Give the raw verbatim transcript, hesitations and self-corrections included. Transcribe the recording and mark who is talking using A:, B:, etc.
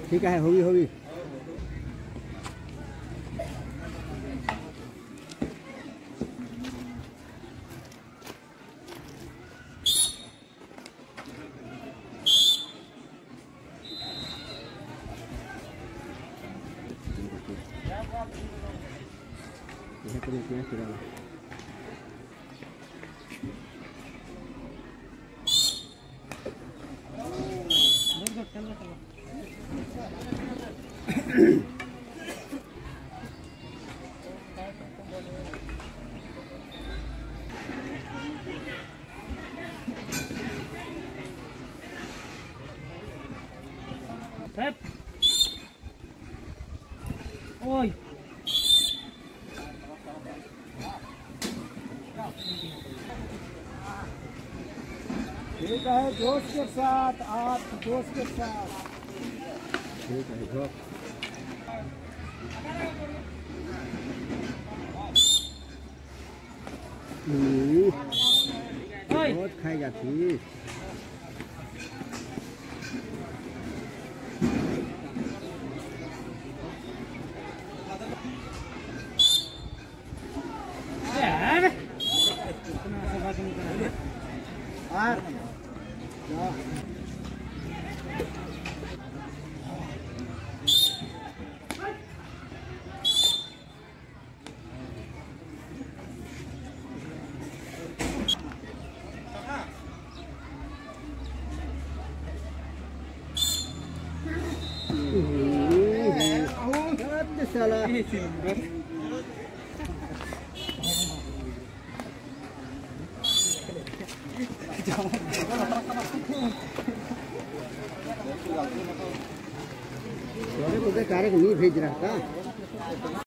A: ठीक है, होगी होगी। यह तो क्या किराना
B: ओए
A: ठीक है, जोश के साथ आप जोश के साथ। ठीक है, जो बहुत खाई जाती। साला कार्य को नहीं भेज रहा था।